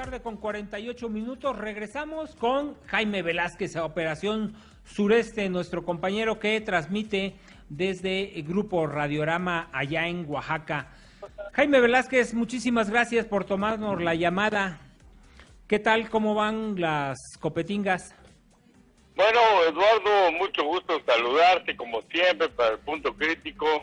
tarde con 48 minutos. Regresamos con Jaime Velázquez a Operación Sureste, nuestro compañero que transmite desde el Grupo Radiorama allá en Oaxaca. Jaime Velázquez, muchísimas gracias por tomarnos la llamada. ¿Qué tal? ¿Cómo van las copetingas? Bueno, Eduardo, mucho gusto saludarte como siempre para el punto crítico.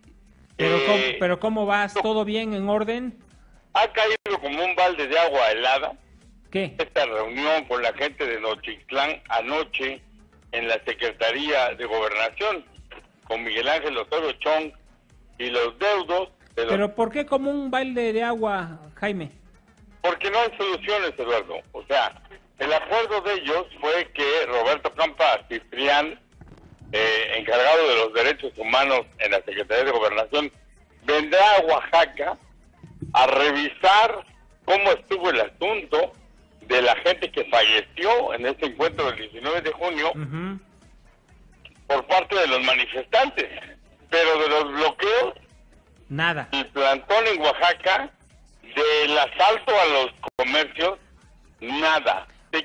Pero ¿cómo vas? ¿Todo bien? ¿En orden? Ha caído como un balde de agua helada. ¿Qué? Esta reunión con la gente de Nochitlán anoche en la Secretaría de Gobernación con Miguel Ángel Osorio Chong y los deudos de los... ¿Pero por qué como un balde de agua, Jaime? Porque no hay soluciones, Eduardo. O sea, el acuerdo de ellos fue que Roberto Campa Ciprián, encargado de los derechos humanos en la Secretaría de Gobernación, vendrá a Oaxaca a revisar cómo estuvo el asunto de la gente que falleció en este encuentro del 19 de junio por parte de los manifestantes. Pero de los bloqueos, nada. El plantón en Oaxaca, del asalto a los comercios, nada.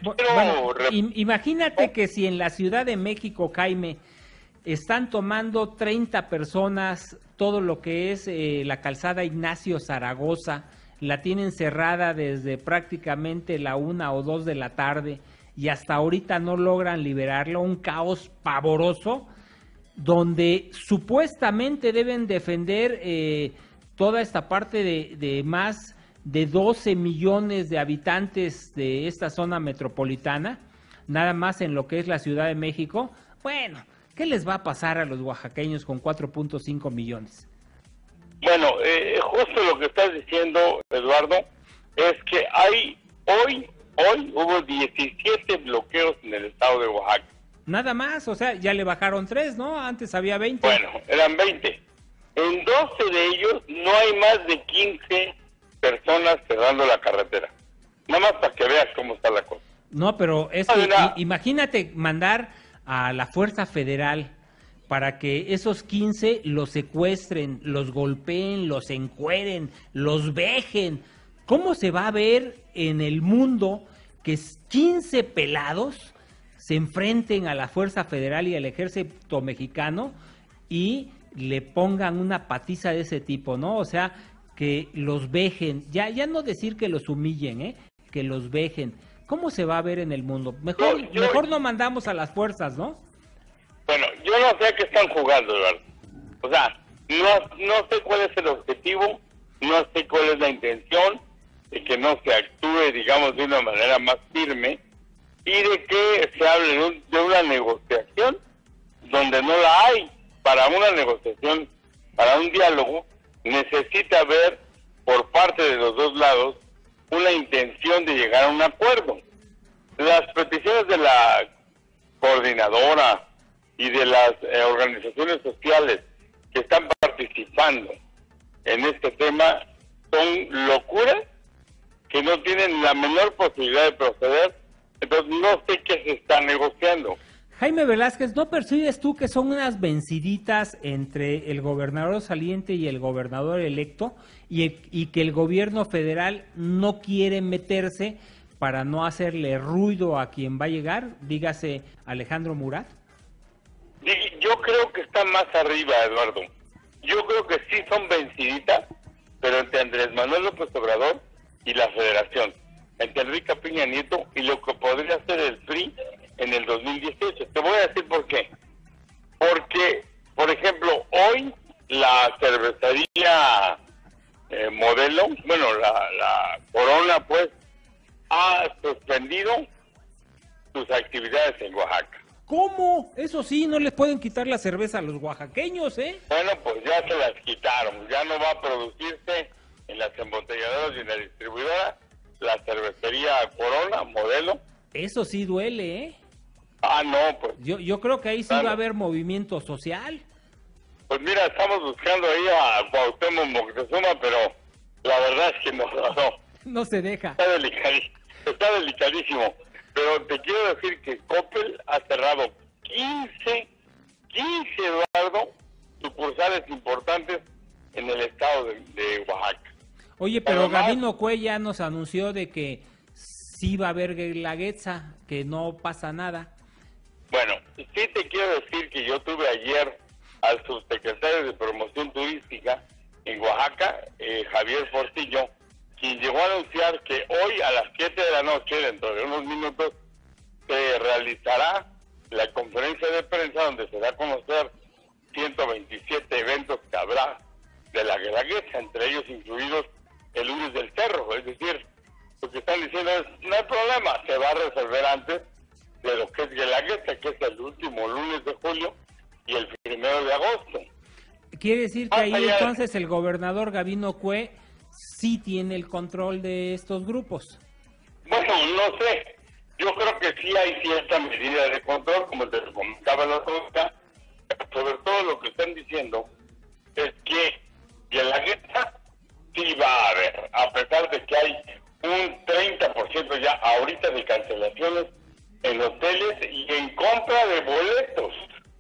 Imagínate que si en la Ciudad de México, Jaime, están tomando 30 personas todo lo que es la calzada Ignacio Zaragoza, la tienen cerrada desde prácticamente la 1 o 2 de la tarde y hasta ahorita no logran liberarlo, un caos pavoroso, donde supuestamente deben defender toda esta parte de más de 12 millones de habitantes de esta zona metropolitana, nada más en lo que es la Ciudad de México. Bueno, ¿qué les va a pasar a los oaxaqueños con 4.5 millones? Bueno, justo lo que estás diciendo, Eduardo, es que hoy hubo 17 bloqueos en el estado de Oaxaca. Nada más, o sea, ya le bajaron 3, ¿no? Antes había 20. Bueno, eran 20. En 12 de ellos no hay más de 15 personas cerrando la carretera. Nada más para que veas cómo está la cosa. No, pero es que imagínate mandar a la Fuerza Federal para que esos 15 los secuestren, los golpeen, los encueren, los vejen. ¿Cómo se va a ver en el mundo que 15 pelados se enfrenten a la Fuerza Federal y al Ejército Mexicano y le pongan una patiza de ese tipo, ¿no? O sea, que los vejen, ya no decir que los humillen, que los vejen. ¿Cómo se va a ver en el mundo? Mejor no mandamos a las fuerzas, ¿no? Bueno, yo no sé a qué están jugando, Eduardo. O sea, no sé cuál es el objetivo, no sé cuál es la intención de que no se actúe, digamos, de una manera más firme y de que se hable de una negociación donde no la hay. Para una negociación, para un diálogo, necesita haber por parte de los dos lados una intención de llegar a un acuerdo. Las peticiones de la coordinadora y de las organizaciones sociales que están participando en este tema son locuras que no tienen la menor posibilidad de proceder. Entonces no sé qué se está negociando. Jaime Velázquez, ¿no percibes tú que son unas venciditas entre el gobernador saliente y el gobernador electo y que el gobierno federal no quiere meterse para no hacerle ruido a quien va a llegar? Dígase Alejandro Murat. Yo creo que está más arriba, Eduardo. Yo creo que sí son venciditas, pero entre Andrés Manuel López Obrador y la Federación, entre Enrique Peña Nieto y lo que podría ser el PRI en el 2018. Te voy a decir por qué. Porque, por ejemplo, hoy la cervecería Modelo, bueno, la Corona, pues, ha suspendido sus actividades en Oaxaca. ¿Cómo? Eso sí, no les pueden quitar la cerveza a los oaxaqueños, ¿eh? Bueno, pues ya se las quitaron. Ya no va a producirse en las embotelladoras y en la distribuidora la cervecería Corona, Modelo. Eso sí duele, ¿eh? No, pues... Yo creo que ahí sí va a haber movimiento social. Pues mira, estamos buscando ahí a Cuauhtémoc Moctezuma, pero la verdad es que no se deja. Está delicadísimo. Pero te quiero decir que Coppel ha cerrado 15, Eduardo, sucursales importantes en el estado de Oaxaca. Oye, pero Gabino Cuella nos anunció de que sí va a haber guelaguetza, que no pasa nada. Bueno, sí te quiero decir que yo tuve ayer al subsecretario de Promoción Turística en Oaxaca, Javier Portillo, quien llegó a anunciar que hoy a las 7 de la noche, dentro de unos minutos, se realizará la conferencia de prensa donde se da a conocer 127 eventos que habrá de la Guelaguetza, entre ellos incluidos el lunes del cerro. Es decir, lo que están diciendo es, no hay problema, se va a resolver antes de lo que es Guelaguetza, que es el último lunes de julio y el 1 de agosto. Quiere decir que ahí entonces el gobernador Gabino Cue sí tiene el control de estos grupos. Bueno, no sé. Yo creo que sí hay cierta medida de control, como te comentaba la otra. Sobre todo lo que están diciendo es que Guelaguetza sí va a haber, a pesar de que hay un 30% ya ahorita de cancelaciones en hoteles y en compra de boletos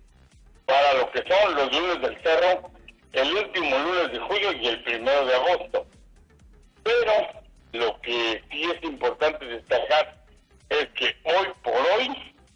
para lo que son los lunes del cerro, el último lunes de julio y el 1 de agosto. Pero lo que sí es importante destacar es que hoy por hoy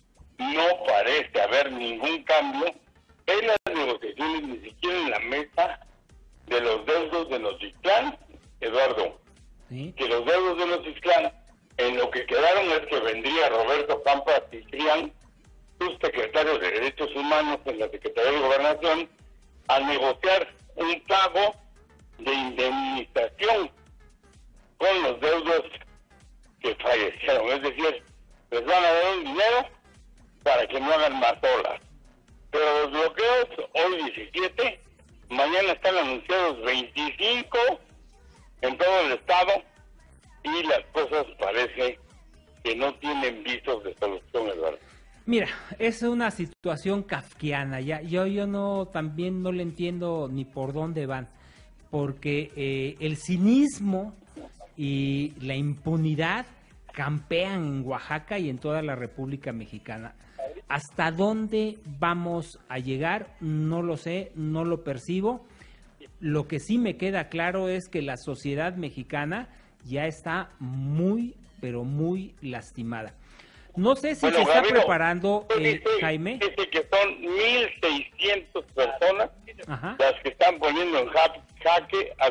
no parece haber ningún cambio en las negociaciones, ni siquiera en la mesa de los deudos de Nochixtlán, Eduardo. ¿Sí? Que los deudos de Nochixtlán, en lo que quedaron es que vendría Roberto Pampa Ciprián, subsecretario de Derechos Humanos en la Secretaría de Gobernación, a negociar un pago de indemnización con los deudos que fallecieron. Es decir, les van a dar un dinero para que no hagan más olas. Pero los bloqueos, hoy 17, mañana están anunciados 25 en todo el estado y las cosas parece que no tienen visos de solución, Eduardo. Mira, es una situación kafkiana, ya yo no también no le entiendo ni por dónde van, porque el cinismo y la impunidad campean en Oaxaca y en toda la República Mexicana. ¿Hasta dónde vamos a llegar? No lo sé, no lo percibo. Lo que sí me queda claro es que la sociedad mexicana ya está muy, pero muy lastimada. No sé si se está preparando, Jaime. Dice que son 1,600 personas las que están poniendo en jaque a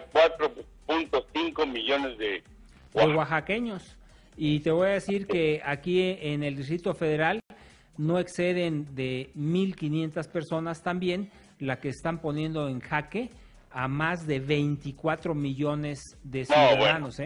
4.5 millones de oaxaqueños. Y te voy a decir que aquí en el Distrito Federal no exceden de 1,500 personas también la que están poniendo en jaque a más de 24 millones de ciudadanos,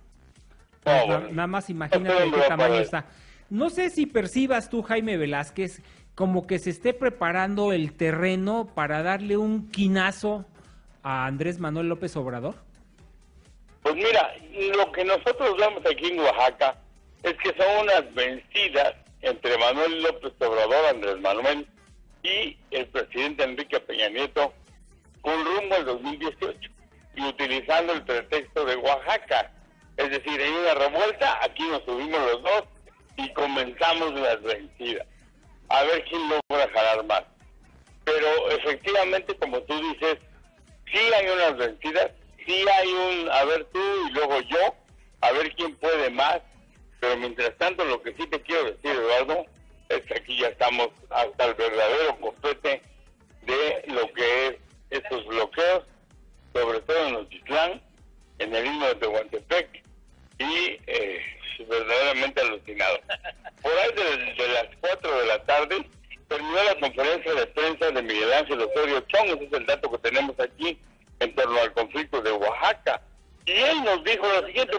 Nada más imagínate de qué tamaño está. No sé si percibas tú, Jaime Velázquez, como que se esté preparando el terreno para darle un quinazo a Andrés Manuel López Obrador. Pues mira, lo que nosotros vemos aquí en Oaxaca es que son unas vencidas entre Manuel López Obrador, Andrés Manuel, y el presidente Enrique Peña Nieto, con rumbo al 2018, y utilizando el pretexto de Oaxaca. Es decir, hay una revuelta, aquí nos subimos los dos y comenzamos las vencidas. A ver quién logra jalar más. Pero efectivamente, como tú dices, sí hay unas vencidas, sí hay un, a ver tú y luego yo, a ver quién puede más. Pero mientras tanto, lo que sí te quiero decir, Eduardo, es que aquí ya estamos hasta el verdadero copete de lo que es estos bloqueos, sobre todo en Nochixtlán, en el istmo de Tehuantepec, y verdaderamente alucinado. Por ahí de las 4 de la tarde terminó la conferencia de prensa de Miguel Ángel Osorio Chong. Ese es el dato que tenemos aquí en torno al conflicto de Oaxaca. Y él nos dijo lo siguiente,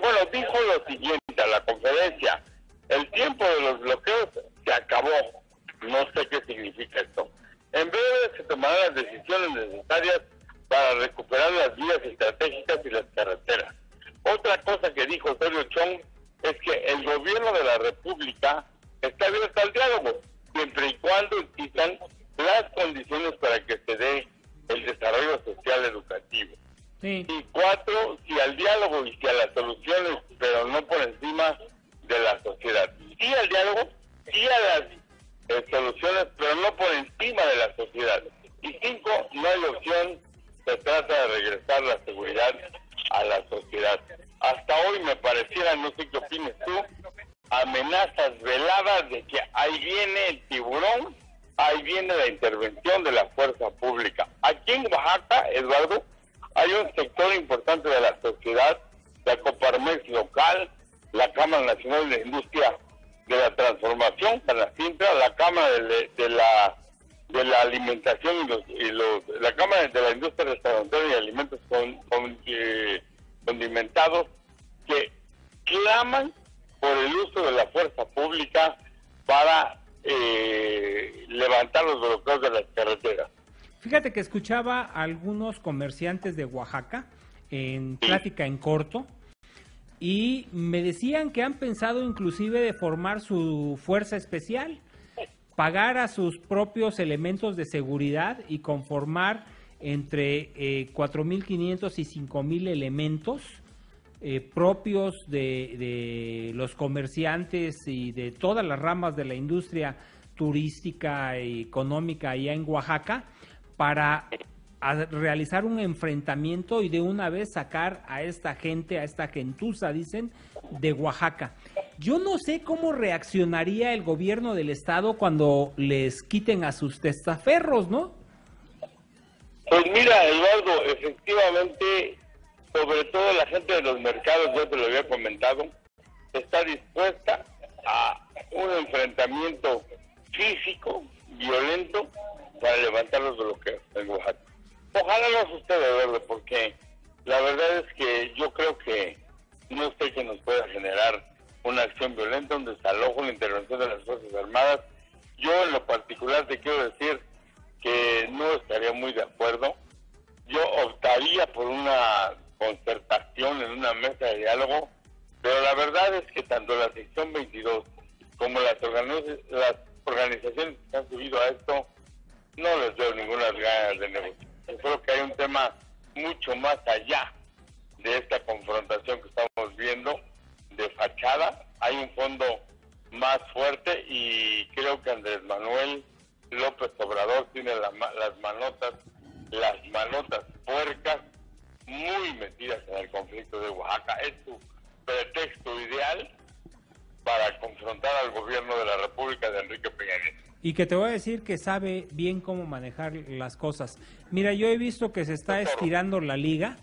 a la conferencia: el tiempo de los bloqueos se acabó. No sé qué significa esto. En breve se tomarán las decisiones necesarias para recuperar las vías estratégicas y las carreteras. Otra cosa que dijo Osorio Chong es que el gobierno de la República está abierto al diálogo, siempre y cuando existan las condiciones para que se dé el desarrollo social educativo. Sí. Y 4, sí al diálogo y sí a las soluciones, pero no por encima de la sociedad. Sí al diálogo, sí a las soluciones, pero no por encima de la sociedad. Y 5, no hay opción, se trata de regresar la seguridad a la sociedad. Hasta hoy me pareciera, no sé qué opines tú, Oaxaca, Eduardo, hay un sector importante de la sociedad, la Coparmex local, la Cámara Nacional de Industria de la Transformación, Canacintra, la Cámara de la Alimentación la Cámara de la Industria Restaurantera y Alimentos Condimentados, que claman por el uso de la fuerza pública para levantar los bloqueos de las carreteras. Fíjate que escuchaba a algunos comerciantes de Oaxaca en plática en corto y me decían que han pensado inclusive de formar su fuerza especial, pagar a sus propios elementos de seguridad y conformar entre 4.500 y 5.000 elementos propios de los comerciantes y de todas las ramas de la industria turística y económica allá en Oaxaca para realizar un enfrentamiento y de una vez sacar a esta gente, a esta gentuza, dicen, de Oaxaca. Yo no sé cómo reaccionaría el gobierno del estado cuando les quiten a sus testaferros, ¿no? Pues mira, Eduardo, efectivamente, sobre todo la gente de los mercados, yo te lo había comentado, está dispuesta a un enfrentamiento físico, violento, para levantar los bloqueos en Oaxaca. Ojalá no suceda, Eduardo, porque la verdad es que yo creo que no sé que nos pueda generar una acción violenta, un desalojo, una intervención de las Fuerzas Armadas. Yo en lo particular te quiero decir que no estaría muy de acuerdo. Yo optaría por una concertación en una mesa de diálogo, pero la verdad es que tanto la sección 22 como las organizaciones que han subido a esto, no les veo ninguna ganas de negociar. Yo creo que hay un tema mucho más allá de esta confrontación que estamos viendo de fachada. Hay un fondo más fuerte y creo que Andrés Manuel López Obrador tiene las manotas puercas muy metidas en el conflicto de Oaxaca. Es su pretexto ideal para confrontar al gobierno de la República de Enrique Peña Nieto. Y que te voy a decir que sabe bien cómo manejar las cosas. Mira, yo he visto que se está estirando la liga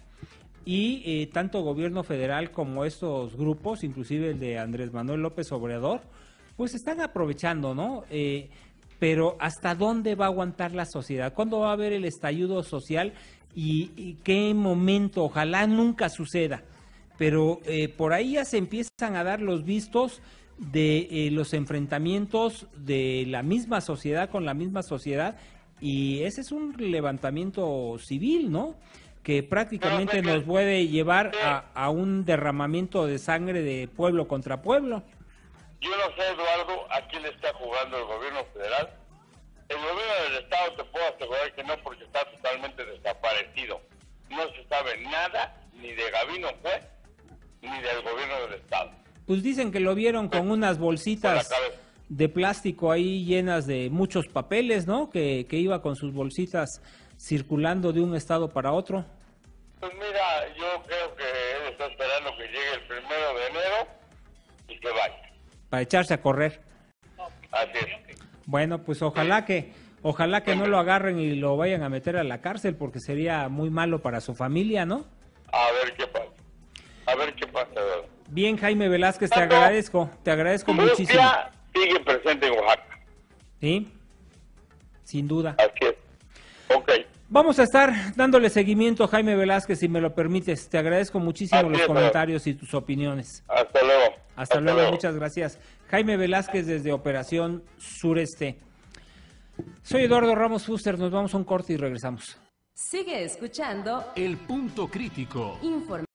y tanto gobierno federal como estos grupos, inclusive el de Andrés Manuel López Obrador, pues están aprovechando, ¿no? Pero ¿hasta dónde va a aguantar la sociedad? ¿Cuándo va a haber el estallido social? ¿Y qué momento? Ojalá nunca suceda. Pero por ahí ya se empiezan a dar los vistos de los enfrentamientos de la misma sociedad con la misma sociedad, y ese es un levantamiento civil, ¿no? Que prácticamente nos puede llevar a un derramamiento de sangre de pueblo contra pueblo. Yo no sé, Eduardo, a quién está jugando el gobierno federal. El gobierno del estado te puedo asegurar que no, porque está totalmente desaparecido. No se sabe nada ni de Gabino Juez ni del gobierno del estado. Pues dicen que lo vieron con unas bolsitas de plástico ahí llenas de muchos papeles, ¿no? Que iba con sus bolsitas circulando de un estado para otro. Pues mira, yo creo que él está esperando que llegue el 1 de enero y que vaya. Para echarse a correr. Así es. Bueno, pues ojalá que no lo agarren y lo vayan a meter a la cárcel, porque sería muy malo para su familia, ¿no? A ver qué pasa. Eduardo. Bien, Jaime Velázquez, te agradezco muchísimo. Sigue presente en Oaxaca. Sí, sin duda. Así es. Ok. Vamos a estar dándole seguimiento, Jaime Velázquez, si me lo permites. Te agradezco muchísimo los comentarios y tus opiniones. Hasta luego. Hasta luego, muchas gracias. Jaime Velázquez desde Operación Sureste. Soy Eduardo Ramos Fuster, nos vamos a un corte y regresamos. Sigue escuchando El Punto Crítico.